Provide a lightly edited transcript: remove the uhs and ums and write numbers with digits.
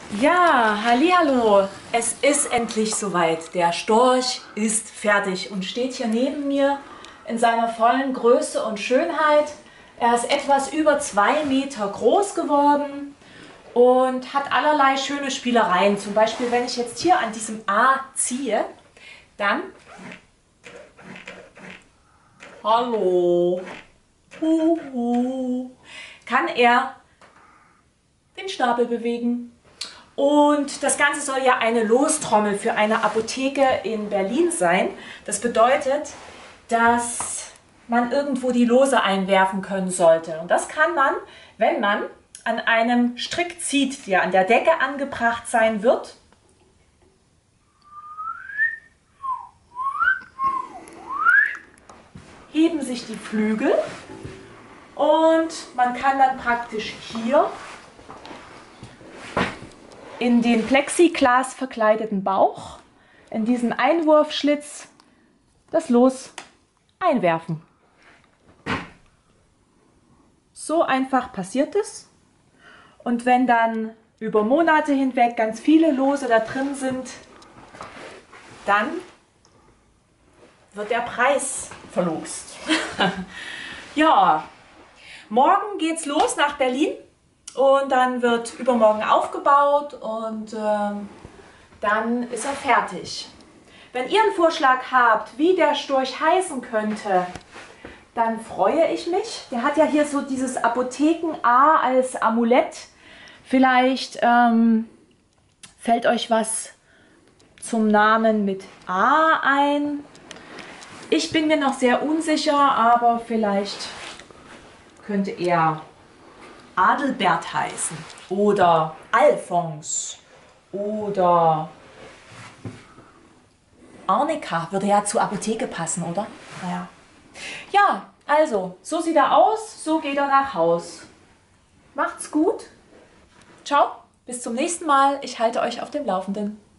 Ja, hallihallo. Es ist endlich soweit. Der Storch ist fertig und steht hier neben mir in seiner vollen Größe und Schönheit. Er ist etwas über 2 Meter groß geworden und hat allerlei schöne Spielereien. Zum Beispiel, wenn ich jetzt hier an diesem A ziehe, dann hallo, kann er den Schnabel bewegen. Und das Ganze soll ja eine Lostrommel für eine Apotheke in Berlin sein. Das bedeutet, dass man irgendwo die Lose einwerfen können sollte. Und das kann man, wenn man an einem Strick zieht, der an der Decke angebracht sein wird. Heben sich die Flügel und man kann dann praktisch hier in den Plexiglas verkleideten Bauch, in diesen Einwurfschlitz, das Los einwerfen. So einfach passiert es. Und wenn dann über Monate hinweg ganz viele Lose da drin sind, dann wird der Preis verlost. Ja, morgen geht's los nach Berlin. Und dann wird übermorgen aufgebaut und dann ist er fertig. Wenn ihr einen Vorschlag habt, wie der Storch heißen könnte, dann freue ich mich. Der hat ja hier so dieses Apotheken-A als Amulett. Vielleicht fällt euch was zum Namen mit A ein. Ich bin mir noch sehr unsicher, aber vielleicht könnte er Adelbert heißen oder Alfons oder Arnika würde ja zur Apotheke passen, oder? Naja. Ja, also, so sieht er aus, so geht er nach Haus. Macht's gut. Ciao, bis zum nächsten Mal. Ich halte euch auf dem Laufenden.